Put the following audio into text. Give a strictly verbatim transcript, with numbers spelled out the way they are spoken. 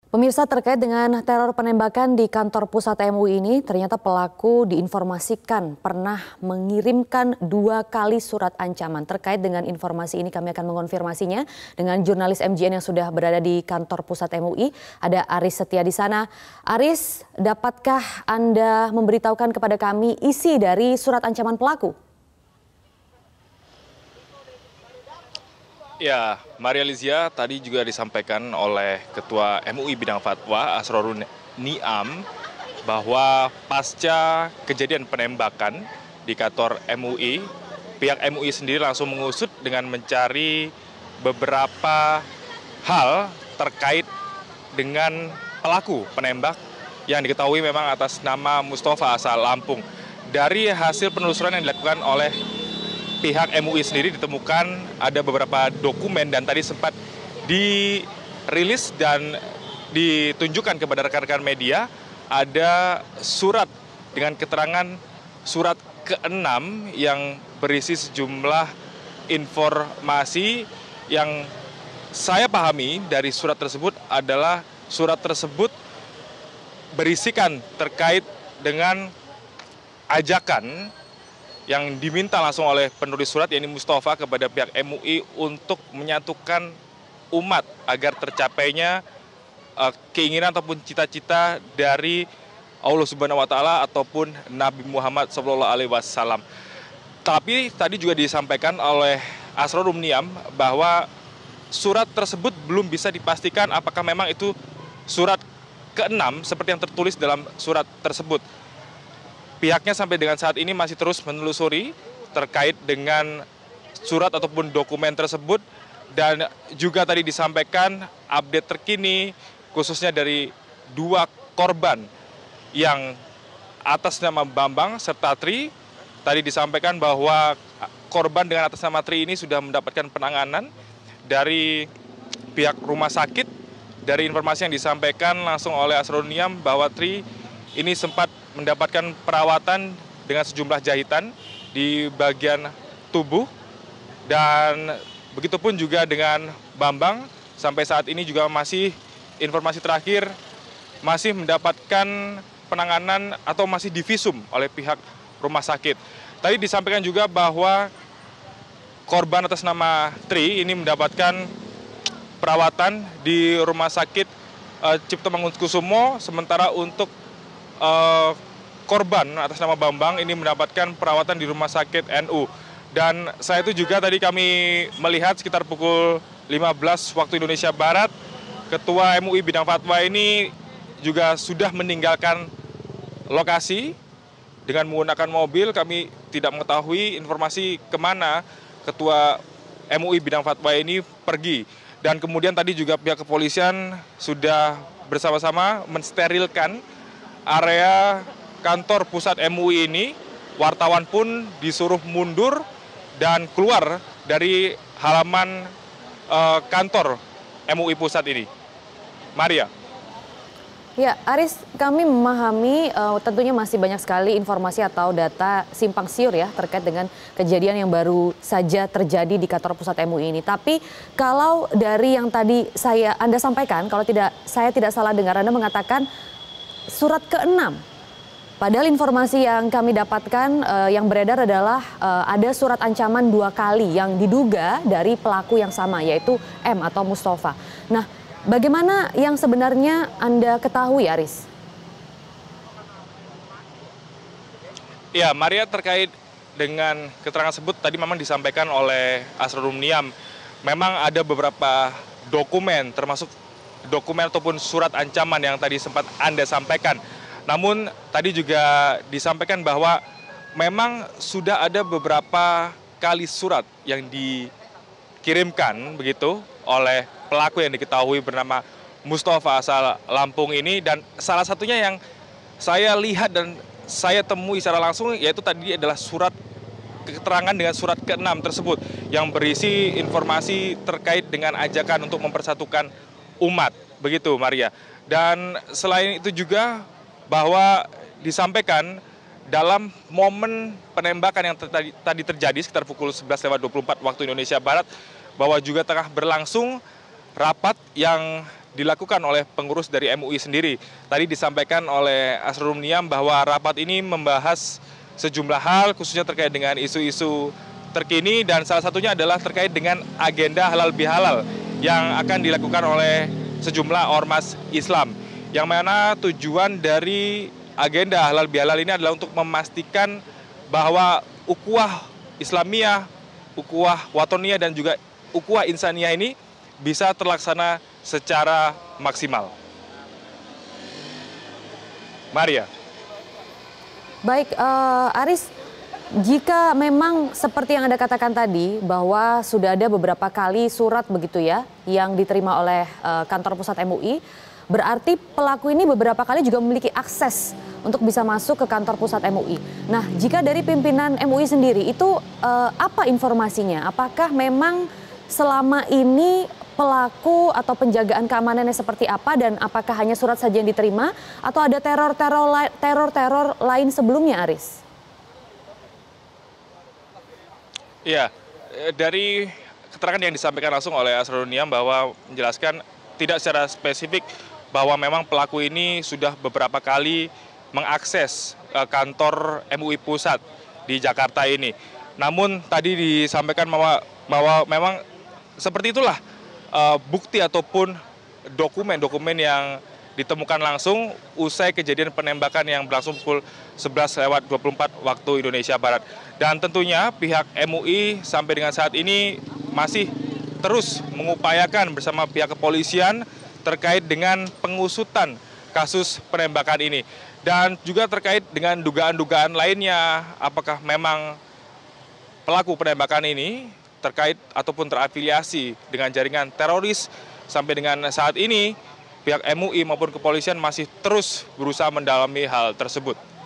Pemirsa, terkait dengan teror penembakan di kantor pusat M U I ini, ternyata pelaku diinformasikan pernah mengirimkan dua kali surat ancaman. Terkait dengan informasi ini kami akan mengonfirmasinya dengan jurnalis M J N yang sudah berada di kantor pusat M U I. Ada Aris Setia di sana. Aris, dapatkah Anda memberitahukan kepada kami isi dari surat ancaman pelaku? Ya, Maria Lizia, tadi juga disampaikan oleh Ketua M U I Bidang Fatwa Asrorun Niam bahwa pasca kejadian penembakan di kantor M U I, pihak M U I sendiri langsung mengusut dengan mencari beberapa hal terkait dengan pelaku penembak yang diketahui memang atas nama Mustafa asal Lampung. Dari hasil penelusuran yang dilakukan oleh pihak M U I sendiri ditemukan ada beberapa dokumen dan tadi sempat dirilis dan ditunjukkan kepada rekan-rekan media ada surat dengan keterangan surat keenam yang berisi sejumlah informasi yang saya pahami dari surat tersebut adalah surat tersebut berisikan terkait dengan ajakan yang diminta langsung oleh penulis surat, yakni Mustafa, kepada pihak M U I untuk menyatukan umat agar tercapainya uh, keinginan ataupun cita-cita dari Allah Subhanahu wa Ta'ala ataupun Nabi Muhammad Shallallahu Alaihi Wasallam. Tapi tadi juga disampaikan oleh Asrorun Niam bahwa surat tersebut belum bisa dipastikan apakah memang itu surat keenam seperti yang tertulis dalam surat tersebut. Pihaknya sampai dengan saat ini masih terus menelusuri terkait dengan surat ataupun dokumen tersebut dan juga tadi disampaikan update terkini khususnya dari dua korban yang atas nama Bambang serta Tri. Tadi disampaikan bahwa korban dengan atas nama Tri ini sudah mendapatkan penanganan dari pihak rumah sakit. Dari informasi yang disampaikan langsung oleh Asrorun Niam bahwa Tri ini sempat mendapatkan perawatan dengan sejumlah jahitan di bagian tubuh dan begitupun juga dengan Bambang sampai saat ini juga masih informasi terakhir masih mendapatkan penanganan atau masih divisum oleh pihak rumah sakit. Tadi disampaikan juga bahwa korban atas nama Tri ini mendapatkan perawatan di rumah sakit uh, Cipto Mangunkusumo, sementara untuk uh, korban atas nama Bambang ini mendapatkan perawatan di rumah sakit N U. Dan saya itu juga tadi kami melihat sekitar pukul lima belas waktu Indonesia Barat, Ketua M U I Bidang Fatwa ini juga sudah meninggalkan lokasi dengan menggunakan mobil. Kami tidak mengetahui informasi kemana Ketua M U I Bidang Fatwa ini pergi. Dan kemudian tadi juga pihak kepolisian sudah bersama-sama mensterilkan area kantor pusat M U I ini. Wartawan pun disuruh mundur dan keluar dari halaman uh, kantor M U I pusat ini. Maria. Ya, Aris, kami memahami uh, tentunya masih banyak sekali informasi atau data simpang siur ya terkait dengan kejadian yang baru saja terjadi di kantor pusat M U I ini. Tapi kalau dari yang tadi saya Anda sampaikan, kalau tidak saya tidak salah dengar, Anda mengatakan surat keenam. Padahal informasi yang kami dapatkan uh, yang beredar adalah uh, ada surat ancaman dua kali yang diduga dari pelaku yang sama, yaitu M atau Mustafa. Nah, bagaimana yang sebenarnya Anda ketahui, Aris? Ya, Maria, terkait dengan keterangan tersebut tadi memang disampaikan oleh Asrorun Niam. Memang ada beberapa dokumen, termasuk dokumen ataupun surat ancaman yang tadi sempat Anda sampaikan. Namun tadi juga disampaikan bahwa memang sudah ada beberapa kali surat yang dikirimkan begitu oleh pelaku yang diketahui bernama Mustafa asal Lampung ini, dan salah satunya yang saya lihat dan saya temui secara langsung yaitu tadi adalah surat keterangan dengan surat keenam tersebut yang berisi informasi terkait dengan ajakan untuk mempersatukan umat begitu, Maria. Dan selain itu juga bahwa disampaikan dalam momen penembakan yang tadi, tadi terjadi sekitar pukul sebelas lewat dua puluh empat waktu Indonesia Barat, bahwa juga tengah berlangsung rapat yang dilakukan oleh pengurus dari M U I sendiri. Tadi disampaikan oleh Asrorun Niam bahwa rapat ini membahas sejumlah hal khususnya terkait dengan isu-isu terkini dan salah satunya adalah terkait dengan agenda halal bihalal yang akan dilakukan oleh sejumlah ormas Islam. Yang mana tujuan dari agenda halal bihalal ini adalah untuk memastikan bahwa ukhuwah Islamiyah, ukhuwah Watoniyah dan juga ukhuwah Insaniyah ini bisa terlaksana secara maksimal. Maria. Baik, uh, Aris, jika memang seperti yang Anda katakan tadi bahwa sudah ada beberapa kali surat begitu ya yang diterima oleh uh, kantor pusat M U I, berarti pelaku ini beberapa kali juga memiliki akses untuk bisa masuk ke kantor pusat M U I. Nah, jika dari pimpinan M U I sendiri itu uh, apa informasinya? Apakah memang selama ini pelaku atau penjagaan keamanannya seperti apa dan apakah hanya surat saja yang diterima atau ada teror-teror teror-teror lain sebelumnya, Aris? Iya, dari keterangan yang disampaikan langsung oleh Asrorun Niam bahwa menjelaskan tidak secara spesifik bahwa memang pelaku ini sudah beberapa kali mengakses kantor M U I pusat di Jakarta ini. Namun tadi disampaikan bahwa, bahwa memang seperti itulah uh, bukti ataupun dokumen-dokumen yang ditemukan langsung usai kejadian penembakan yang berlangsung pukul sebelas lewat dua puluh empat waktu Indonesia Barat. Dan tentunya pihak M U I sampai dengan saat ini masih terus mengupayakan bersama pihak kepolisian terkait dengan pengusutan kasus penembakan ini. Dan juga terkait dengan dugaan-dugaan lainnya, apakah memang pelaku penembakan ini terkait ataupun terafiliasi dengan jaringan teroris. Sampai dengan saat ini pihak M U I maupun kepolisian masih terus berusaha mendalami hal tersebut.